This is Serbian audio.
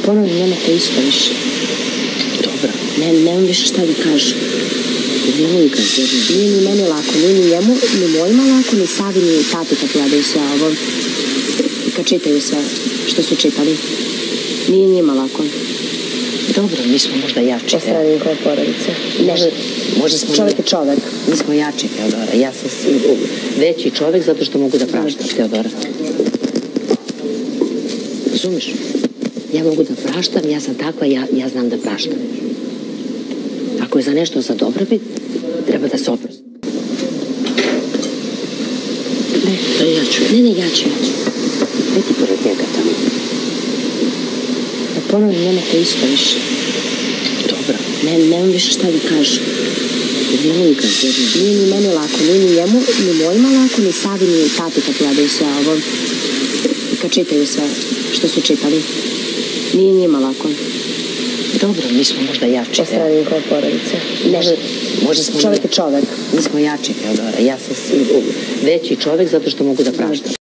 ponovno nemate isto više. Dobro. Nemam više šta da kažem. Nemoj kad Nije ni meni lako, nije ni njemu, ni mojima lako, ni Savi, ni tati kad gledaju sve ovo. I kad čitaju sve što su čitali. Nije njima lako. Dobro, mi smo možda jači. Ostradili kao porodice. Možda smo... Čovek je čovek. Mi smo jači, Teodora. Ja sam veći čovek zato što mogu da praštam, Teodora. Razumiš? Ja mogu da praštam, ja sam takva, ja znam da praštam. Ako je za nešto za dobrobit, treba da se oprosti. Ne, ja ću. Ne, ja ću. Ne ti pored njega tamo. Ponovno nemate isto više. Dobro. Nemam više šta da kažem. Nemoj kad Nije ni meni lako, nije ni njemu, ni mojima lako, ni Savi, ni tati kad gledaju sve ovo. I kad čitaju sve što su čitali. Nije njima lako. Dobro, mi smo možda jači. Ostradili kao porodice. Možda smo... Čovek je čovek. Mi smo jači, Teodora. Ja sam veći čovek zato što mogu da praštam.